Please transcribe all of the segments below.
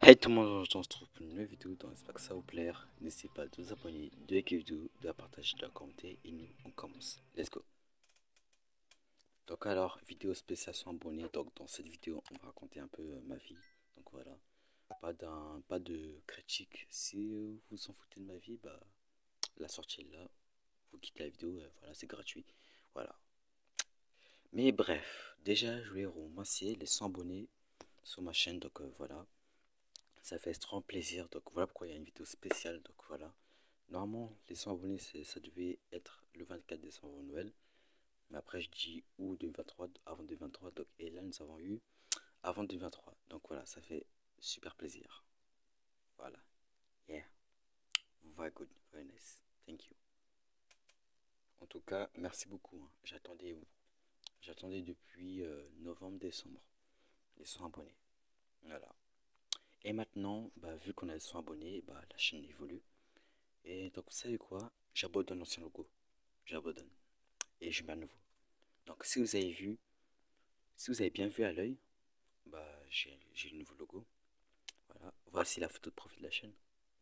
Hey tout le monde, on se retrouve pour une nouvelle vidéo dans j'espère que ça vous plaire. N'hésitez pas de vous abonner, de liker la vidéo, de la partager, de la commenter et nous on commence. Let's go. Donc alors, vidéo spéciale sur abonnés. Donc dans cette vidéo, on va raconter un peu ma vie. Donc voilà, pas de critique. Si vous en foutez de ma vie, bah la sortie est là. Vous quittez la vidéo, voilà, c'est gratuit. Voilà. Mais bref, déjà je voulais remercier les 100 abonnés sur ma chaîne. Donc voilà. Ça fait extrêmement plaisir, donc voilà pourquoi il y a une vidéo spéciale, donc voilà. Normalement, les 100 abonnés, ça devait être le 24 décembre au Noël. Mais après, je dis ou 2023, avant 2023, donc, et là, nous avons eu avant 2023. Donc voilà, ça fait super plaisir. Voilà. Yeah. Very good. Very nice. Thank you. En tout cas, merci beaucoup, hein. J'attendais depuis novembre, décembre, les 100 abonnés. Voilà. Et maintenant, bah, vu qu'on a les 100 abonnés, bah, la chaîne évolue. Et donc, vous savez quoi? J'abandonne l'ancien logo. J'abandonne. Et je mets un nouveau. Donc, si vous avez bien vu à l'œil, bah, j'ai le nouveau logo. Voilà. Voici la photo de profil de la chaîne.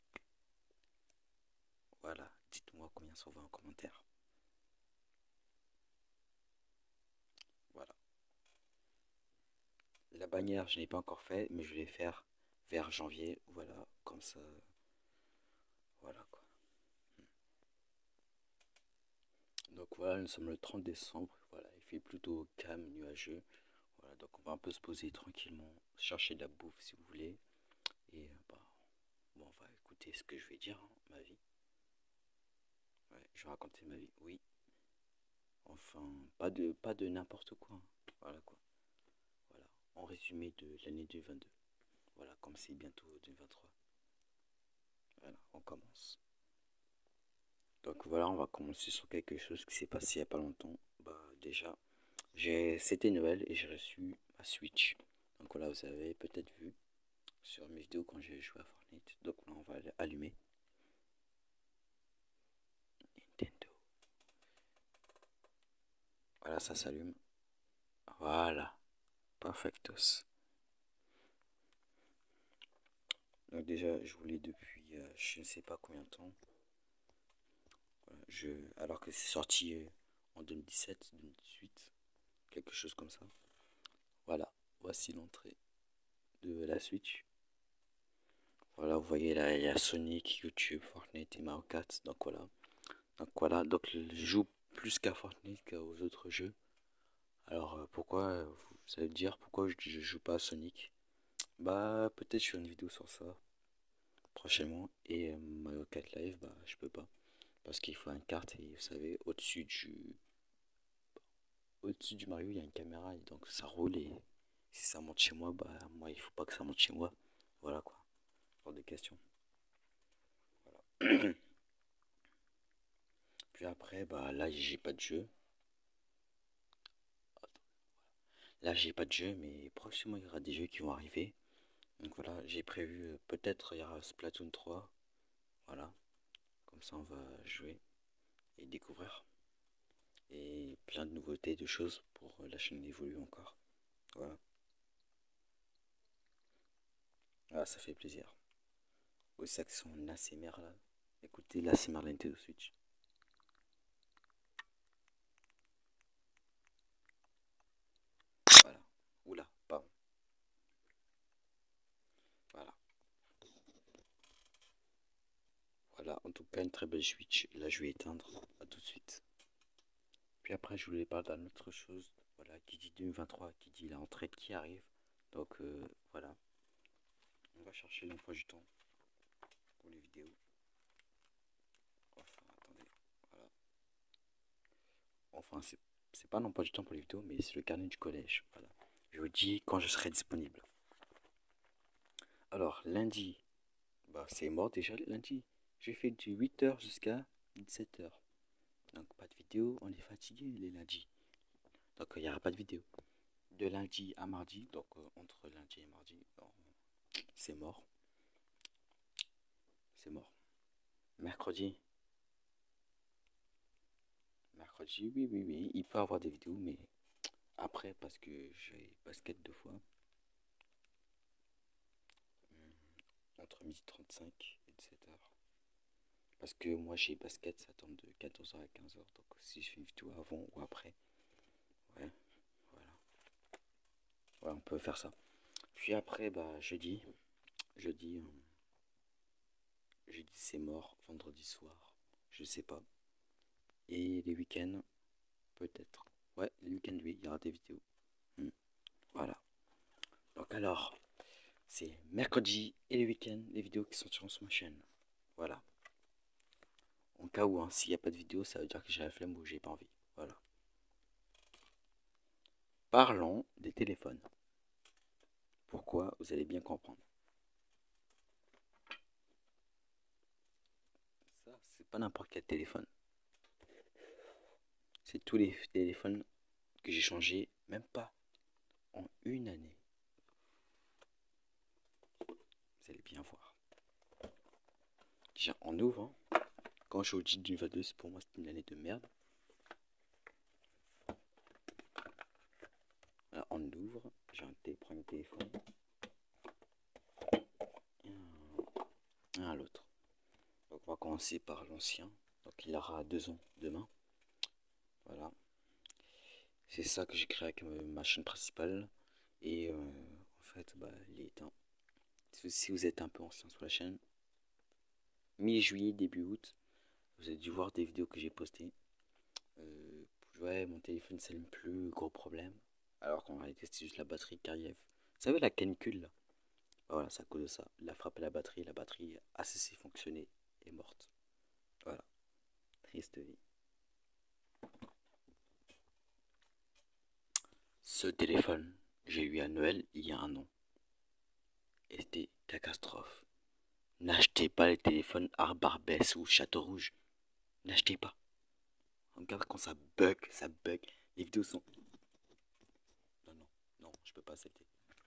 Voilà. Dites-moi combien ça va en commentaire. Voilà. La bannière, je n'ai pas encore fait, mais je vais faire vers janvier. Voilà. Comme ça. Voilà quoi. Donc voilà, nous sommes le 30 décembre. Voilà. Il fait plutôt calme, nuageux. Voilà. Donc on va un peu se poser tranquillement. Chercher de la bouffe si vous voulez. Et bah, bon, on va écouter ce que je vais dire, hein, ma vie. Ouais, je vais raconter ma vie, oui. Enfin, pas de n'importe quoi. Voilà quoi. Voilà. En résumé de l'année 2022. Voilà, comme c'est bientôt 2023. Voilà, on commence. Donc voilà, on va commencer sur quelque chose qui s'est passé il n'y a pas longtemps. Bah déjà, c'était Noël et j'ai reçu ma Switch. Donc voilà, vous avez peut-être vu sur mes vidéos quand j'ai joué à Fortnite. Donc là, on va allumer. Nintendo. Voilà, ça s'allume. Voilà. Perfectos. Donc déjà, je voulais depuis je ne sais pas combien de temps. Voilà, alors que c'est sorti en 2017, 2018, quelque chose comme ça. Voilà, voici l'entrée de la Switch. Voilà, vous voyez là, il y a Sonic, YouTube, Fortnite et Mario Kart. Donc je joue plus qu'à Fortnite qu'aux autres jeux. Alors pourquoi, vous allez me dire pourquoi je joue pas à Sonic? Bah peut-être je ferai une vidéo sur ça prochainement. Et Mario Kart Live, bah je peux pas. Parce qu'il faut une carte et vous savez, au-dessus du Mario, il y a une caméra et donc ça roule et si ça monte chez moi, bah moi il faut pas que ça monte chez moi. Voilà quoi. Hors de question. Voilà. Puis après, bah là j'ai pas de jeu. Là j'ai pas de jeu, mais prochainement il y aura des jeux qui vont arriver. Donc voilà, j'ai prévu peut-être il y aura Splatoon 3. Voilà. Comme ça on va jouer et découvrir. Et plein de nouveautés, de choses pour la chaîne évolue encore. Voilà. Ah, ça fait plaisir. Au sac son ASMR là. Écoutez l'ASMR de la Nintendo Switch. Voilà. Oula, pardon. Voilà. Voilà, en tout cas une très belle Switch. Là je vais éteindre. À tout de suite. Puis après je voulais parler d'une autre chose. Voilà, qui dit 2023, qui dit la rentrée qui arrive. Donc voilà. On va chercher l'emploi du temps pour les vidéos. Enfin, attendez. Voilà. Enfin, c'est pas l'emploi du temps pour les vidéos, mais c'est le carnet du collège. Voilà. Je vous dis quand je serai disponible. Alors, lundi, bah c'est mort déjà lundi. J'ai fait du 8h jusqu'à 17h. Donc pas de vidéo, on est fatigué les lundis. Donc il n'y aura pas de vidéo. De lundi à mardi, donc entre lundi et mardi, bon, c'est mort. C'est mort. Mercredi, mercredi, oui, oui, oui, il peut avoir des vidéos, mais après, parce que j'ai basket 2 fois. entre 12h35 et 17h. Parce que moi j'ai basket, ça tombe de 14h à 15h. Donc si je fais une vidéo avant ou après, ouais, voilà. Ouais, on peut faire ça. Puis après, bah jeudi, jeudi c'est mort, vendredi soir, je sais pas. Et les week-ends, peut-être. Ouais, les week-ends, oui, il y aura des vidéos. Hmm, voilà. Donc alors, c'est mercredi et les week-ends, les vidéos qui sortiront sur ma chaîne. Voilà. En cas où, hein, s'il n'y a pas de vidéo, ça veut dire que j'ai la flemme ou j'ai pas envie. Voilà. Parlons des téléphones. Pourquoi? Vous allez bien comprendre. Ça, c'est pas n'importe quel téléphone. C'est tous les téléphones que j'ai changés, même pas en une année. Vous allez bien voir. Déjà, en ouvrant, quand je suis au G du 22, pour moi, c'est une année de merde. Là, on ouvre, j'ai un premier téléphone et un l'autre. Donc, on va commencer par l'ancien. Donc, il aura 2 ans demain. Voilà. C'est ça que j'ai créé avec ma chaîne principale. Et en fait, bah, il est éteint. Si vous êtes un peu ancien sur la chaîne, mi-juillet, début août, vous avez dû voir des vidéos que j'ai postées. Ouais, mon téléphone s'allume plus, gros problème. Alors qu'en réalité, c'est juste la batterie qui arrive. Vous savez, la canicule là? Voilà, c'est à cause de ça. Il a frappé la batterie a cessé de fonctionner, est morte. Voilà, triste vie. Ce téléphone, j'ai eu à Noël il y a un an. Et c'était catastrophe. N'achetez pas les téléphones Barbès ou Château Rouge. N'achetez pas. Regarde quand ça bug, ça bug. Les vidéos sont... Non, non, non, je peux pas accepter.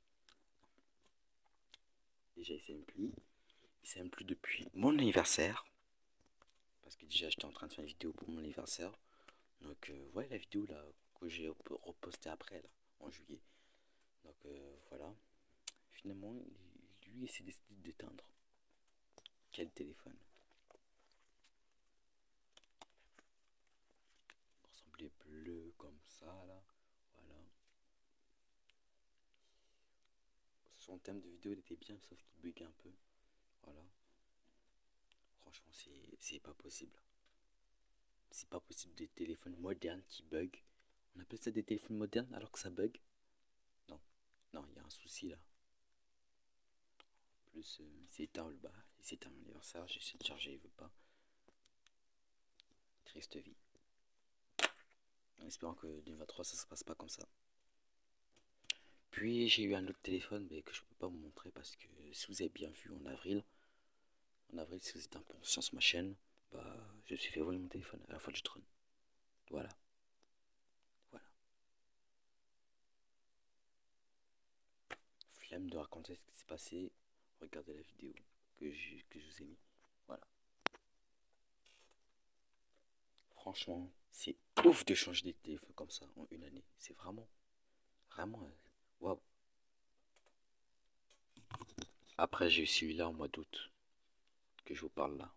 Déjà, il s'aime plus. Il s'aime plus depuis mon anniversaire. Parce que déjà, j'étais en train de faire une vidéo pour mon anniversaire. Donc, ouais, la vidéo là, que j'ai repostée après, là, en juillet. Donc, voilà. Finalement, lui, il s'est décidé d'éteindre. Quel téléphone. Il ressemblait bleu comme ça, là. Voilà. Son thème de vidéo, il était bien, sauf qu'il bug un peu. Voilà. Franchement, c'est pas possible. C'est pas possible des téléphones modernes qui bug. On appelle ça des téléphones modernes alors que ça bug. Non, non, il y a un souci là. Plus, il s'est éteint le bas. Il s'est éteint mon anniversaire. J'ai essayé de charger, il veut pas. Triste vie. En espérant que 2023 ça se passe pas comme ça. Puis j'ai eu un autre téléphone mais que je peux pas vous montrer parce que si vous avez bien vu en avril si vous êtes un peu ancien sur ma chaîne, bah je me suis fait voler mon téléphone à la fois du trône. Voilà, voilà. Flemme de raconter ce qui s'est passé. Regardez la vidéo que je vous ai mis. Voilà. Franchement, c'est ouf de changer des téléphones comme ça en une année. C'est vraiment, vraiment, waouh. Wow. Après, j'ai eu celui-là en mois d'août que je vous parle là.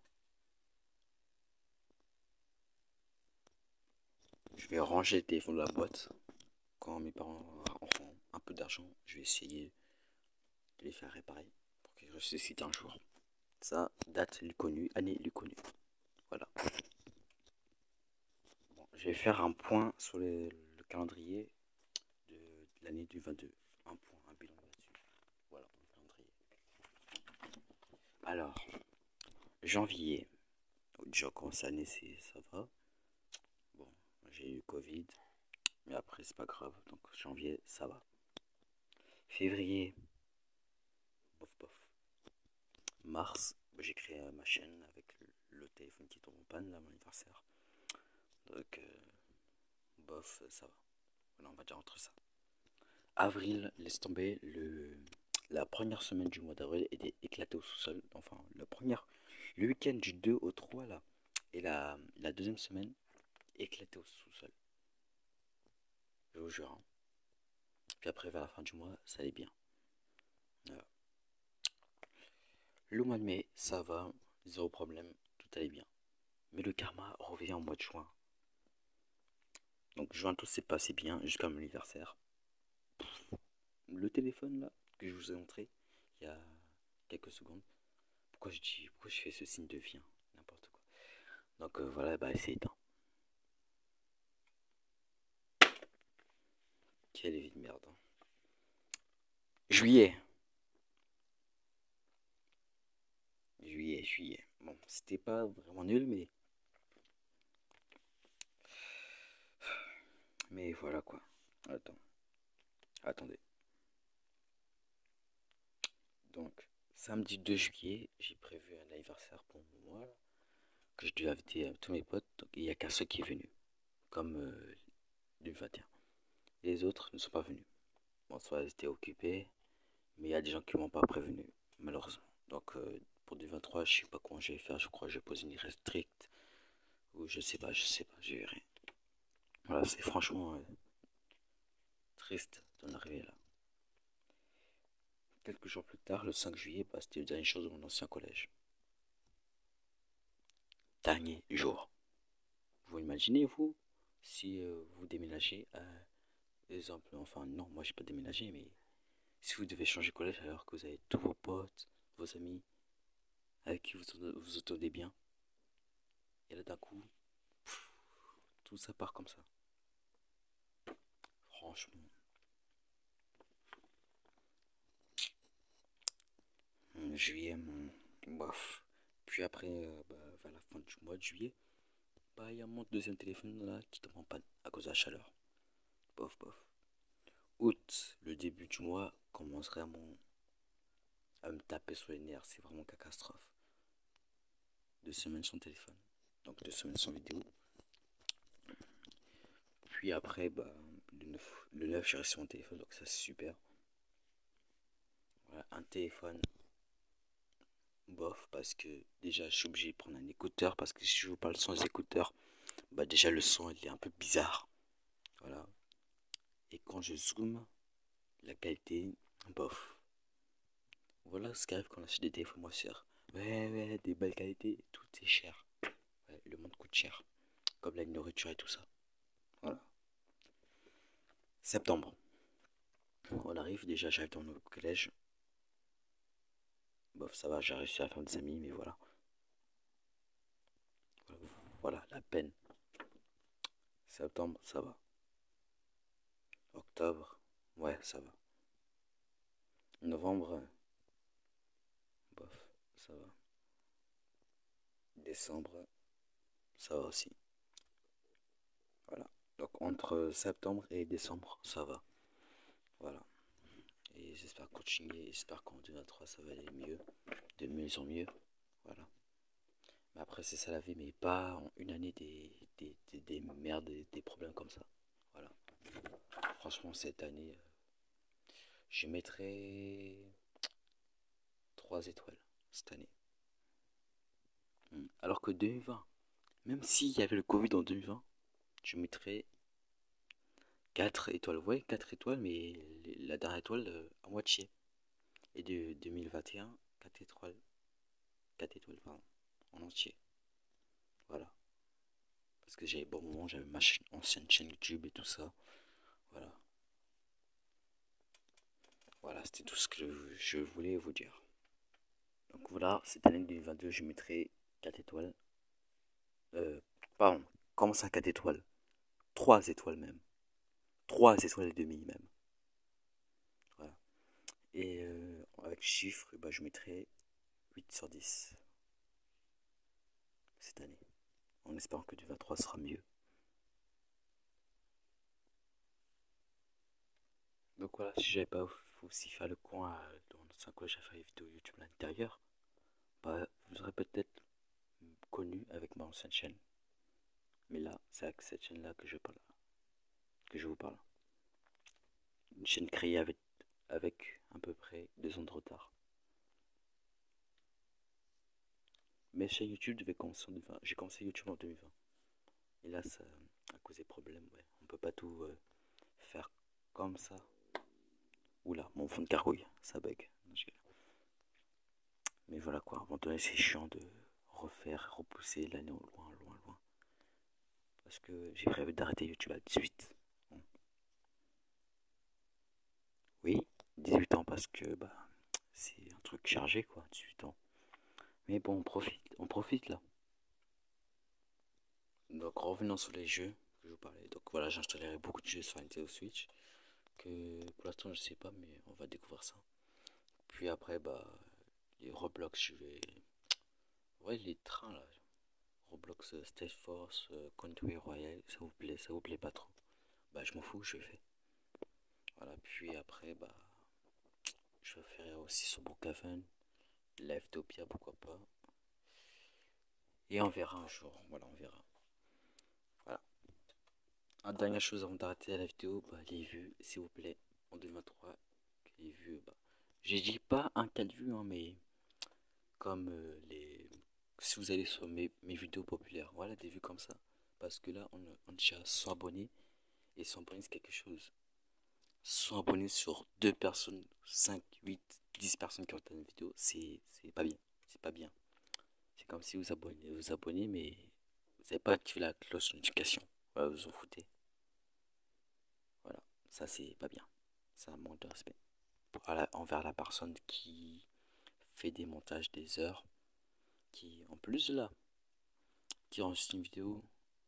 Je vais ranger le téléphone de la boîte. Quand mes parents auront un peu d'argent, je vais essayer de les faire réparer pour qu'ils ressuscitent un jour. Ça, date lui connue, année lui connue. Voilà. Bon, je vais faire un point sur le calendrier de l'année du 22. Un point, un bilan là-dessus. Voilà, le calendrier. Alors, janvier. Déjà, commencé l'année, ça va. Bon, j'ai eu Covid, mais après, c'est pas grave. Donc, janvier, ça va. Février, bof bof. Mars, j'ai créé ma chaîne avec le téléphone qui tombe en panne, là, mon anniversaire. Donc, bof, ça va. Voilà, on va dire entre ça. Avril, laisse tomber. La première semaine du mois d'avril était éclatée au sous-sol. Enfin, le week-end du 2 au 3, là. Et la deuxième semaine, éclatée au sous-sol. Je vous jure. Hein. Puis après, vers la fin du mois, ça allait bien. Voilà. Le mois de mai, ça va, zéro problème, tout allait bien. Mais le karma revient en mois de juin. Donc juin, tout s'est passé bien jusqu'à mon anniversaire. Le téléphone là, que je vous ai montré il y a quelques secondes, pourquoi je fais ce signe de vie, hein, n'importe quoi. Donc voilà, bah c'est éteint. Quelle vie de merde, hein. Juillet. Juillet. Bon, c'était pas vraiment nul, mais voilà quoi. Attendez. Donc, samedi 2 juillet, j'ai prévu un anniversaire pour moi, là, que je devais inviter tous mes potes. Donc, il n'y a qu'un seul qui est venu, comme du 21. Les autres ne sont pas venus. Bon, soit ils étaient occupés, mais il y a des gens qui m'ont pas prévenu, malheureusement. Donc, pour du 23, je sais pas comment je vais faire. Je crois que je vais poser une restricte. Ou je sais pas, je verrai. Voilà, c'est franchement triste d'en arriver là. Quelques jours plus tard, le 5 juillet, bah, c'était le dernier jour de mon ancien collège. Dernier jour. Vous imaginez, vous, si vous déménagez, exemple, enfin non, moi j'ai pas déménagé, mais si vous devez changer de collège alors que vous avez tous vos potes, vos amis, avec qui vous entendez bien, et là d'un coup, tout ça part comme ça. Franchement, juillet, bof. Puis après, bah, vers la fin du mois de juillet, bah il y a mon deuxième téléphone là qui tombe en panne à cause de la chaleur. Bof, bof. Août, le début du mois, commence vraiment à me taper sur les nerfs, c'est vraiment catastrophe. 2 semaines sans téléphone, donc 2 semaines sans vidéo. Puis après, bah, le 9 j'ai reçu mon téléphone, donc ça c'est super. Voilà, un téléphone, bof, parce que déjà je suis obligé de prendre un écouteur, parce que si je vous parle sans écouteur, bah déjà le son il est un peu bizarre. Voilà. Et quand je zoome, la qualité, bof. Voilà ce qui arrive quand on achète des téléphones moins chers. Ouais, des belles qualités, tout est cher. Ouais, le monde coûte cher. Comme la nourriture et tout ça. Voilà. Septembre. On arrive, déjà j'arrive dans le collège. Bof, ça va, j'ai réussi à faire des amis, mais voilà. Voilà, la peine. Septembre, ça va. Octobre, ouais, ça va. Novembre, bof, ça va. Décembre, ça va aussi. Voilà. Donc entre septembre et décembre, ça va. Voilà. Et j'espère continuer, j'espère qu'en 2023 ça va aller mieux. De mieux en mieux. Voilà. Mais après, c'est ça la vie, mais pas en une année des merdes, des problèmes comme ça. Voilà. Franchement, cette année, je mettrais 3 étoiles cette année. Alors que 2020, même s'il y avait le Covid en 2020, je mettrais 4 étoiles. Ouais, 4 étoiles, mais la dernière étoile à moitié. Et de 2021, 4 étoiles. 4 étoiles, pardon, en entier. Voilà. Parce que j'avais bon moment, j'avais ma ancienne chaîne YouTube et tout ça. Voilà. Voilà, c'était tout ce que je voulais vous dire. Donc voilà, cette année 2022, je mettrai 4 étoiles. Euh, pardon, comment ça 4 étoiles? 3 étoiles même. 3 étoiles et demie même. Voilà. Et avec chiffres, bah, je mettrai 8 sur 10 cette année. En espérant que du 23 sera mieux. Donc voilà, si j'avais pas aussi fait le coin dans notre coin, j'ai fait les vidéos YouTube à l'intérieur, bah, vous aurez peut-être connu avec ma ancienne chaîne. Mais là, c'est avec cette chaîne-là que que je vous parle. Une chaîne créée avec à peu près 2 ans de retard. Mais chaîne YouTube devait commencer en 2020. J'ai commencé YouTube en 2020. Et là, ça a causé problème. Ouais. On peut pas tout faire comme ça. Oula, mon fond de gargouille, ça bug. Mais voilà quoi, à un moment donné, c'est chiant de repousser l'année au loin, loin, loin. Parce que j'ai prévu d'arrêter YouTube à 18. Bon. Oui, 18 ans parce que bah c'est un truc chargé quoi, 18 ans. Mais bon, on profite là. Donc revenons sur les jeux que je vous parlais. Donc voilà, j'installerai beaucoup de jeux sur Nintendo Switch. Que pour l'instant je sais pas, mais on va découvrir ça. Puis après, bah les Roblox, je vais. Ouais, les trains là. Roblox Stage Force, Country Royale, ça vous plaît pas trop. Bah je m'en fous, je fais. Voilà, puis après, bah je ferai aussi sur Brookhaven, Livetopia, pourquoi pas. Et on verra un jour, voilà, on verra. Voilà. Une dernière chose avant d'arrêter la vidéo, bah, les vues, s'il vous plaît, en 2023, les vues, bah, j'ai dit pas un cas de vues, hein, mais comme les. Si vous allez sur mes vidéos populaires, voilà, des vues comme ça. Parce que là, on est déjà 100 abonnés, et 100 abonnés, c'est quelque chose. 100 abonnés sur 2 personnes, 5 8 10 personnes qui regardent une vidéo, c'est pas bien. C'est pas bien. C'est comme si vous abonnez, mais vous n'avez pas activé la cloche de notification. Voilà, vous en foutez. Voilà, ça c'est pas bien. Ça manque de respect. Voilà, envers la personne qui fait des montages des heures, qui en plus là, qui enregistre une vidéo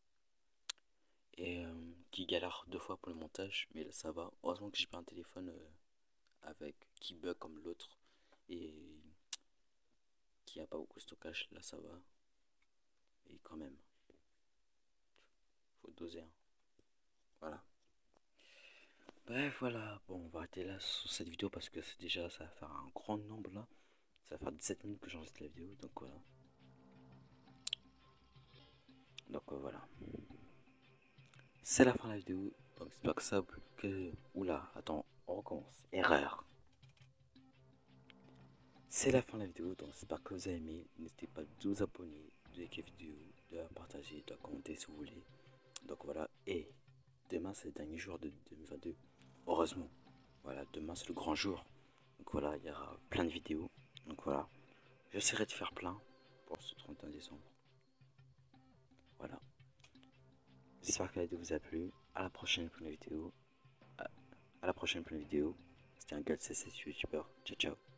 et qui galère 2 fois pour le montage, mais là ça va. Heureusement que j'ai pas un téléphone avec qui bug comme l'autre et qui a pas beaucoup de stockage, là ça va. Et quand même, faut doser, hein. Voilà. Bref, voilà. Bon, on va arrêter là sur cette vidéo parce que c'est déjà, ça va faire un grand nombre là. Ça va faire 17 minutes que j'enregistre la vidéo, donc voilà. Donc voilà. C'est la fin de la vidéo. Donc j'espère que ça que. Oula, attends, on recommence. Erreur. C'est la fin de la vidéo, donc j'espère que vous avez aimé. N'hésitez pas de vous abonner, de liker la vidéo, de la partager, de la commenter si vous voulez. Donc voilà, et demain c'est le dernier jour de 2022. Heureusement. Voilà, demain c'est le grand jour. Donc voilà, il y aura plein de vidéos. Donc voilà, j'essaierai de faire plein pour ce 31 décembre. Voilà. J'espère que la vidéo vous a plu. À la prochaine pour une vidéo. À la prochaine pour une vidéo. C'était un gars de CC YouTuber. Ciao ciao.